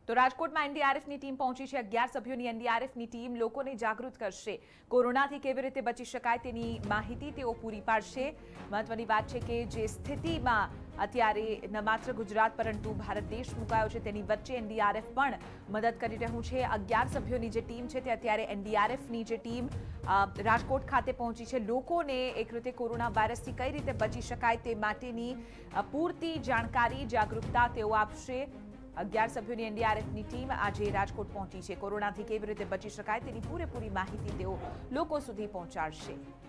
તો રાજકોટમાં એનડીઆરએફની ટીમ પહોંચી છે। 11 સભ્યોની એનડીઆરએફની ટીમ લોકોને જાગૃત કરશે। કોરોનાથી કેવી રીતે બચી શકાય તેની માહિતી તેઓ પૂરી પાડશે। મહત્વની વાત છે કે જે સ્થિતિમાં અત્યારે ન માત્ર ગુજરાત પરંતુ ભારત દેશ મુકાયો છે તેની વચ્ચે એનડીઆરએફ પણ મદદ કરી રહ્યું છે। 11 સભ્યોની જે ટીમ છે તે અત્યારે એનડીઆરએફની જે ટીમ રાજકોટ ખાતે પહોંચી છે। લોકોને એક રીતે કોરોના વાયરસથી કઈ રીતે બચી શકાય તે માટેની પૂરતી જાણકારી જાગૃતતા તેઓ આપશે। 11 સભ્યોની એનડીઆરએફની ટીમ આજે રાજકોટ પહોંચી છે। કોરોનાથી કેવી રીતે બચી શકાય તેની પૂરેપૂરી માહિતી તેઓ લોકો સુધી પહોંચાડશે।